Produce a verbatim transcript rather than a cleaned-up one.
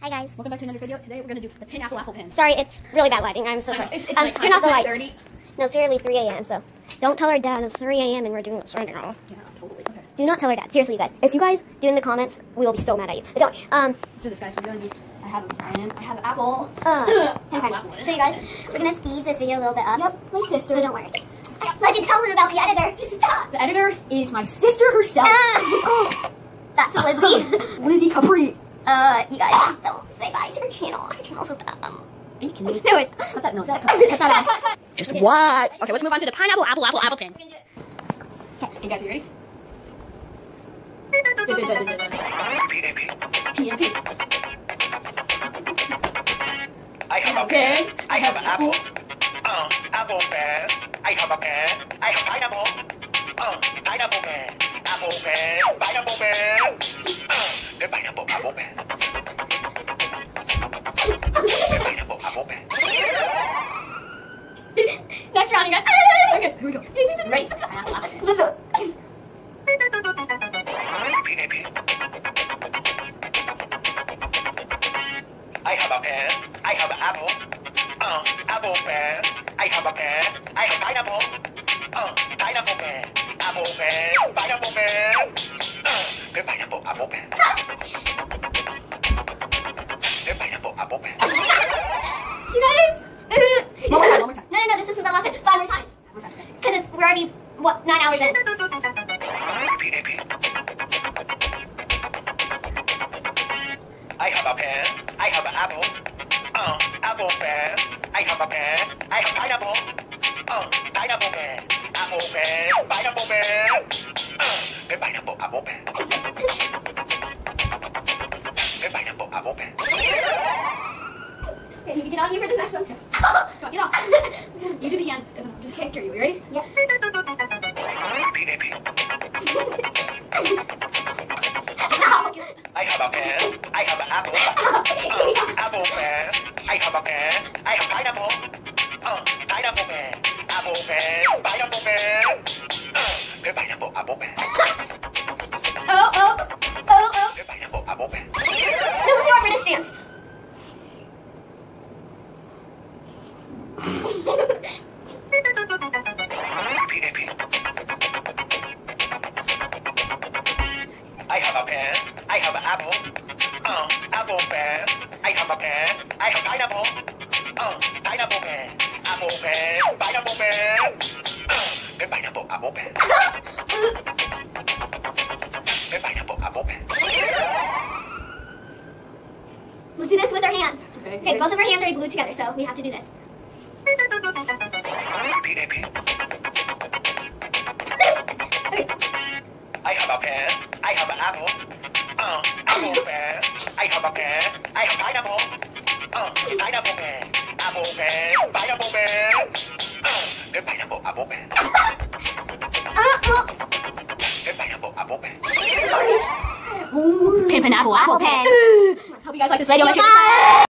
Hi guys. Welcome back to another video. Today we're gonna do the pineapple apple pin. Sorry, it's really bad lighting. I'm so sorry. It's, it's um, like turn off the like lights. No, it's literally three A M So don't tell our dad it's three A M and we're doing this right now. Yeah, totally. Okay. Do not tell our dad. Seriously, you guys. If you guys do in the comments, we will be so mad at you. But don't. Um. So this guys, we're gonna do. I have a Brian. I have an apple. Uh, apple, apple. So you guys, we're gonna speed this video a little bit up. Yep, my sister. So don't worry. Let you tell them about the editor. Stop. The editor is my sister herself. Ah. That's Lizzie. Lizzie Capri. Uh, you guys don't say bye to her channel. Her channel's with um. Are you kidding me? No, it's Cut that. No, that. Cut, cut that out. Just Okay. what? Okay, let's move on to the pineapple apple apple apple pin. We're gonna do it. Okay, you guys, you ready? P A P. P M P. I have a pen. I have an apple. Uh, apple pen. I have a pen. I have pineapple. Uh, pineapple pen. Apple pen. Pineapple pen. Uh, the pineapple apple pen. The pineapple apple pen. Next round, you guys. Okay, here we go. Ready? Pineapple apple pin. P A P. I have a pen. I have an apple. Uh, apple pen. I have a pen. I have pineapple. Uh, pineapple pen. Apple pen. Pineapple pen. Uh, the pineapple apple pen. The pineapple apple pen. You guys. One more time, one more time. No, no, no. This isn't the last time. Five more times. Because it's we're already what nine hours in. P A P. I have a pen. I have an apple. Uh, apple pen. I have a pen. I have pineapple. Uh, pineapple pen. Apple pen. Pineapple pen. Uh, the pineapple apple pen. The pineapple apple pen. Okay, you get on here for this next one. Come on, get off. You do the hand. Just take care of you. You ready? Yep. P A P. Ow. I have a pen. I have an apple. Uh, apple pen. I have a pen. I have pineapple. Uh, pineapple pen. Apple pen. Pineapple pen. Uh, the pineapple apple pen. Oh, oh, oh, oh. The pineapple apple pen. No, let's do our British dance. P A P. I have a pen. I have an apple. Uh, apple pen. I have a pen. I have pineapple. Uh, pineapple pen. Apple pen. Pineapple pen. Uh, the pineapple apple pen. The pineapple apple pen. Let's do this with our hands. Okay. Okay, both of our hands are glued together, so we have to do this. P A P. I have a pen. I have an apple. Uh, apple pen. I have a pen. I have pineapple. Uh, pineapple pen. Apple pen. Pineapple pen. Uh, the pineapple apple pen. Uh, uh. The pineapple apple pen. Sorry. Pin, pineapple, apple Apple pin. pen. Hope you guys like this video. Make sure to Bye.